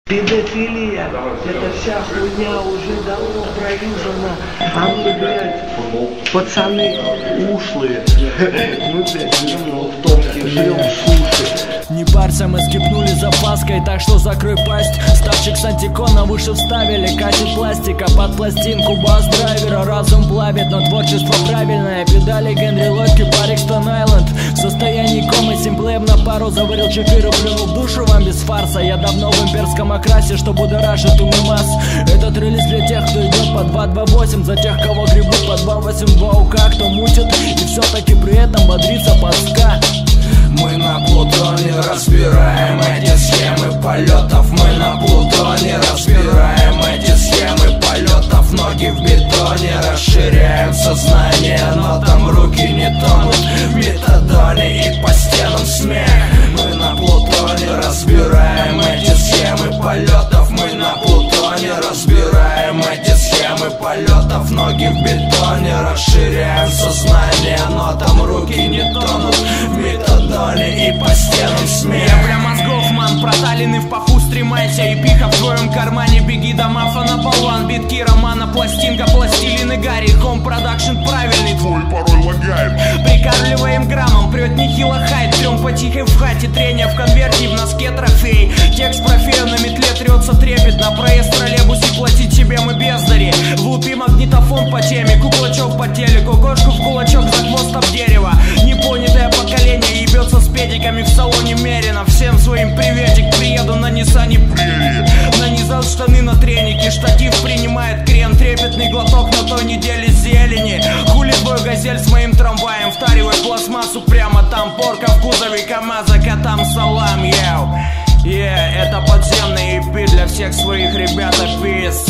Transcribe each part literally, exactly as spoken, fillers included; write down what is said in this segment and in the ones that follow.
Педофилия, эта вся хуйня уже давно проюзана. А мы, блядь, пацаны ушлые. Мы, блядь, живем в томке, жрем суши. Не парься, мы скипнули запаской, так что закрой пасть. Ставчик с антикона выше вставили, катит пластика под пластинку бас-драйвера. Разум плавит, но творчество правильное. Педали Генри Лодки, Парикстон Айленд. В состоянии комы симплеем на пару заварил четыре, плюнул в душу вам без фарса. Я давно в имперском окрасе, что будоражит умы масс. Этот релиз для тех, кто идет по два два восемь, за тех, кого гребут по два восемь два УК, кто мутит и все-таки при этом бодрится под ска. Мы на Плутоне разбираем эти схемы полетов. Мы на Плутоне разбираем эти схемы полетов. Ноги в бетоне, расширяем сознание, но там руки не тонут в метадоне и по стенам смех. Мы на Плутоне разбираем эти схемы полетов. Мы на Плутоне разбираем эти схемы полетов. Ноги в бетоне, расширяем сознание, но там руки не тонут в метадоне и по стенам смех. Я прям мозгов, ман, проталины в паху, стремайся. И пиха в твоем кармане, беги до мафа на болван. Битки романа, пластинка, пластилин и Гарри. Home продакшн правильный, твой пароль лагает. Прикармливаем граммом, прет нехило хайт. Трем по тихой в хате, трение в конверте, в носке трофей. Текст профея на метле трется трепетно. Проезд в троллейбусе платить себе мы бездари. Лупи магнитофон по теме, куклачок по телеку. Кошку в кулачок за хвост об дерево. Непонятое поколение ебется с педиками в салоне Мерина. Всем своим приветик, приеду на Ниссане Прерии. Нанизал штаны на треники, штатив принимает крен. Трепетный глоток на той неделе зелени. Хули твой газель с моим трамваем, втаривай пластмассу прямо там. Порка в кузове КамАЗа, котам салам, йоу. Yeah, это подземный и пи для всех своих ребят, пис.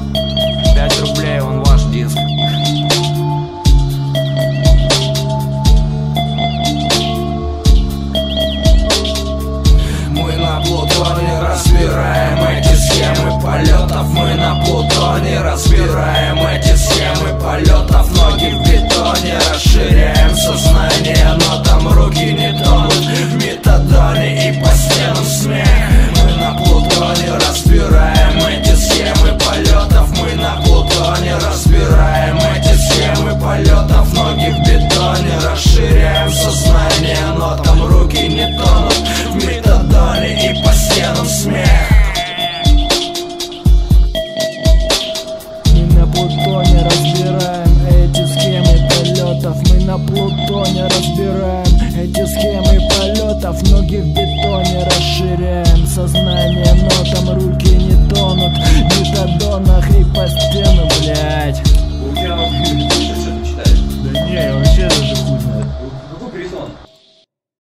Пять рублей, он ваш диск. Мы на Плутоне разбираем эти схемы полетов. Мы на Плутоне разбираем эти схемы полетов. Ноги в бетоне, расширяем сознание, но там руки не тонут в метадоне и по стенам смех. Мы на Плутоне разбираем эти схемы полетов. Мы на Плутоне разбираем эти схемы полетов. Ноги в бетоне, расширяем сознание, но там руки не тонут в метадоне и по стенам смех. Мы на Плутоне разбираем эти схемы полетов. Мы на Плутоне разбираем эти схемы полетов. Ноги в бетоне, расширяем сознание, но там руки не тонут в метадонах и по